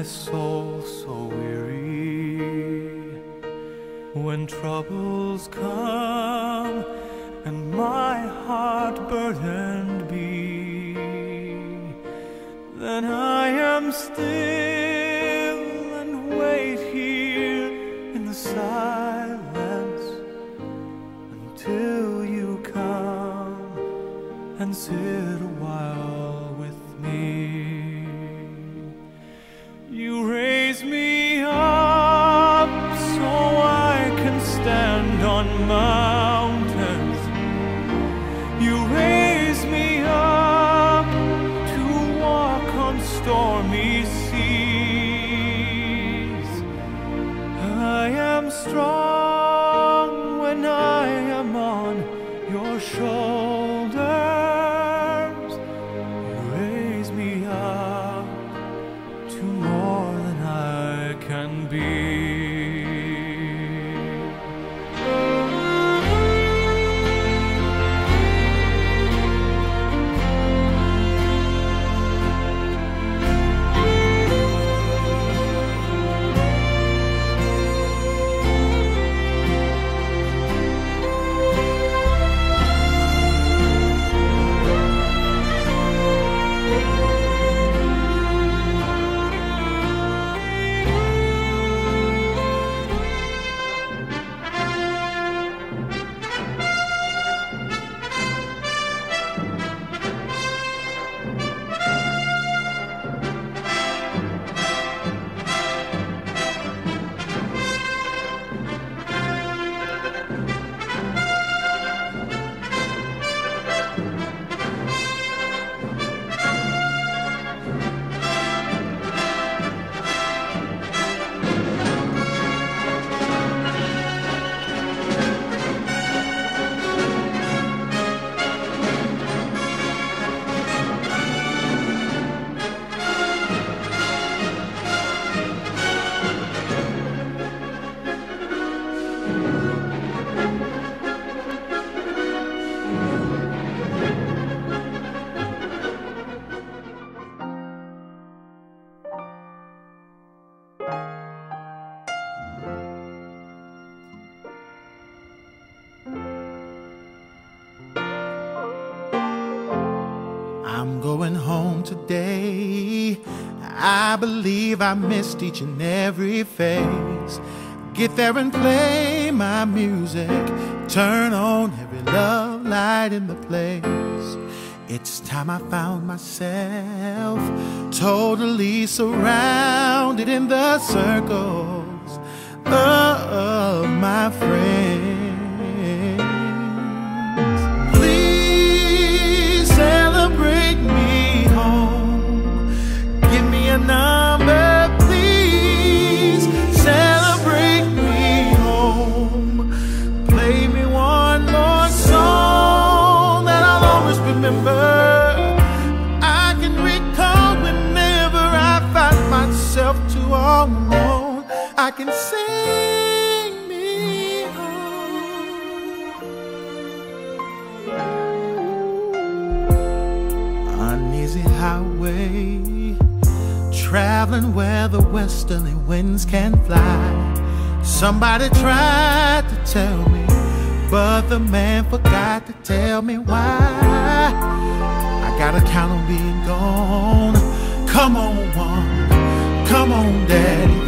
soul so weary. When troubles come and my heart burdened be, then I am still and wait here in the silence until you come and sit a while with me. You raise me up so I can stand on mountains. You raise me up to walk on stormy seas. I am strong when I am on your shoulders. You raise me up to more than I can be. I'm going home today. I believe I missed each and every phase. Get there and play my music. Turn on every love light in the place. It's time I found myself totally surrounded in the circles of my friends. Celebrate me home. Give me a number, please. Celebrate me home. Play me one more song that I'll always remember. I can recall whenever I find myself too all alone. I can sing me home. Uneasy highway, traveling where the westerly winds can fly. Somebody tried to tell me, but the man forgot to tell me why. I gotta count on being gone. Come on, one, come on, daddy.